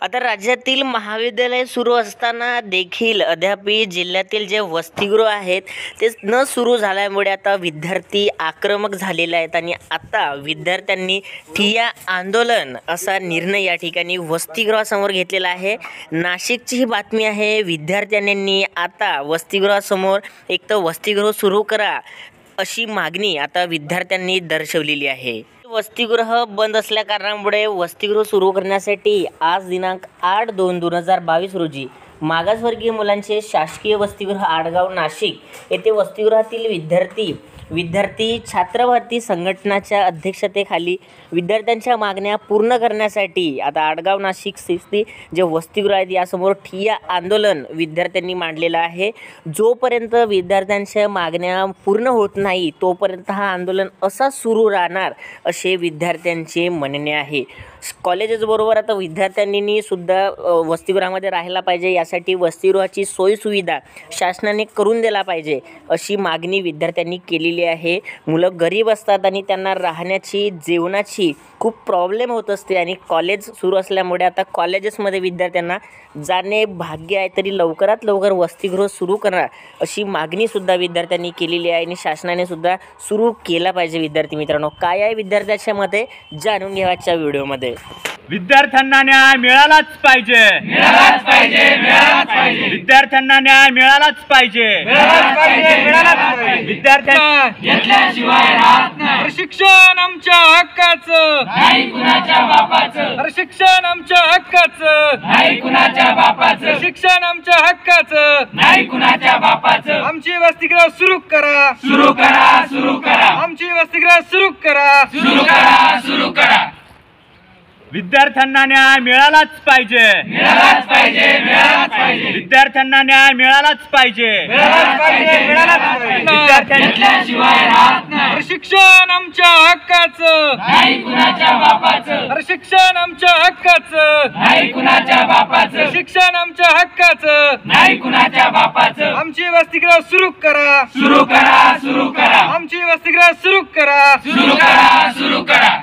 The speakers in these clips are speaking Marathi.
आता राज्यातील महाविद्यालय सुरू असताना देखील अद्यापही जिल्ह्यातील जे वसतिगृह आहेत ते न सुरू झाल्यामुळे आता विद्यार्थी आक्रमक झालेले आहेत आणि आता विद्यार्थ्यांनी ठिय्या आंदोलन असा निर्णय या ठिकाणी वसतिगृहासमोर घेतलेला आहे। नाशिकची ही बातमी आहे। विद्यार्थ्यांनी आता वसतिगृहासमोर एक तर वसतिगृह सुरू करा अशी मागणी आता विद्यार्थ्यांनी दर्शवलेली आहे। वसतिगृह बंद असल्या कारणामुळे वसतिगृह सुरू करण्यासाठी आज दिनांक 8/2/2022 रोजी मागासवर्गीय मुलांचे शासकीय वसतिगृह आडगाव नाशिक येथे वसतिगृहातील विद्यार्थी छात्रवादी संघटनाच्या अध्यक्षतेखाली विद्यार्थ्यांच्या मागण्या पूर्ण करण्यासाठी आता आडगाव नाशिक स्थित जे वसतिगृह आहेत यासमोर ठिय्या आंदोलन विद्यार्थ्यांनी मांडलेलं आहे। जोपर्यंत विद्यार्थ्यांच्या मागण्या पूर्ण होत नाही तोपर्यंत हा आंदोलन असा सुरू राहणार असे विद्यार्थ्यांचे म्हणणे आहे। कॉलेजेस बरोबर आता विद्यार्थ्यांनी सुद्धा वसतिगृहामध्ये राहायला पाहिजे, यासाठी वसतिगृहाची सोयी सुविधा शासनाने करून दिला पाहिजे अशी मागणी विद्यार्थ्यांनी केलेली आहे। मुलं गरीब असतात आणि त्यांना राहण्याची जेवणाची खूप प्रॉब्लेम होत असते आणि कॉलेज सुरू असल्यामुळे आता कॉलेजेसमध्ये विद्यार्थ्यांना जाणे भाग्य आहे, तरी लवकरात लवकर वसतिगृह सुरू करणार अशी मागणी सुद्धा विद्यार्थ्यांनी केलेली आहे आणि शासनाने सुद्धा सुरू केला पाहिजे। विद्यार्थी मित्रांनो, काय आहे विद्यार्थ्यांच्या मते जाणून घेण्याच्या व्हिडिओमध्ये। विद्यार्थ्यांना न्याय मिळालाच पाहिजे, मिळालाच पाहिजे, मिळालाच पाहिजे, विद्यार्थ्यांना न्याय मिळालाच पाहिजे, मिळालाच पाहिजे, मिळालाच पाहिजे। विद्यार्थ्यांना घेतल्याशिवाय राहत नाही। शिक्षण आमच्या हक्काचं नाही कुणाच्या बापाचं, शिक्षण आमच्या हक्काचं नाही कुणाच्या बापाचं, शिक्षण आमच्या हक्काचं नाही कुणाच्या बापाचं। आमची वसतिगृह सुरू करा, सुरू करा, सुरू करा, आमची वसतिगृह सुरू करा, सुरू करा, सुरू करा। विद्यार्थ्यांना न्याय मिळालाच पाहिजे, मिळालाच पाहिजे, मिळालाच पाहिजे, विद्यार्थ्यांना न्याय मिळालाच पाहिजे, मिळालाच पाहिजे, मिळालाच पाहिजे। घेतल्याशिवाय राहत नाही। शिक्षण आमच्या हक्काचं नाही कुणाच्या बापाचं, शिक्षण आमच्या हक्काचं नाही कुणाच्या बापाचं, शिक्षण आमच्या हक्काचं नाही कुणाच्या बापाचं। आमची वसतिगृह सुरू करा, सुरू करा, सुरू करा, आमची वसतिगृह सुरू करा, सुरू करा, सुरू करा।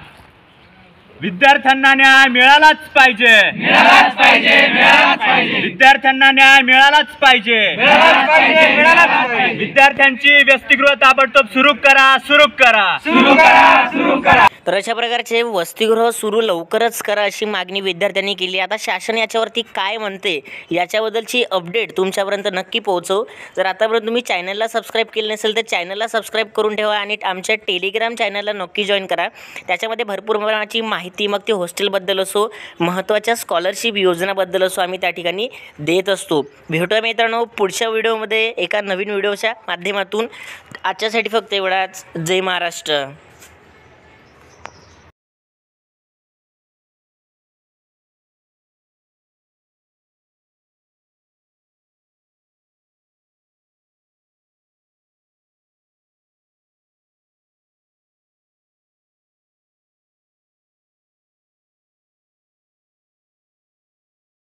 विद्यार्थ्यांना न्याय मिळालाच पाहिजे, मिळालाच पाहिजे, मिळालाच पाहिजे, विद्यार्थ्यांना न्याय मिळालाच पाहिजे, मिळालाच पाहिजे, मिळालाच पाहिजे। विद्यार्थ्यांची वसतिगृह ताबडतोब सुरू करा, सुरू करा, सुरू करा, सुरू करा। तर अशा प्रकारचे वसतिगृह सुरू लवकरच करा अशी मागणी विद्यार्थ्यांनी केली। आता शासन याच्यावरती काय म्हणते याच्याबद्दलची अपडेट तुमच्यापर्यंत नक्की पोहोचवू। जर आतापर्यंत तुम्ही चॅनलला सबस्क्राईब केलं नसेल तर चॅनलला सबस्क्राईब करून ठेवा आणि आमच्या टेलिग्राम चॅनलला नक्की जॉईन करा। त्याच्यामध्ये भरपूर प्रमाणाची माहिती मग ते हॉस्टेलबद्दल असो, महत्त्वाच्या स्कॉलरशिप योजनाबद्दल असो आम्ही त्या ठिकाणी देत असतो। भेटूया मित्रांनो पुढच्या व्हिडिओमध्ये एका नवीन व्हिडिओच्या माध्यमातून। आजच्यासाठी फक्त एवढाच। जय महाराष्ट्र।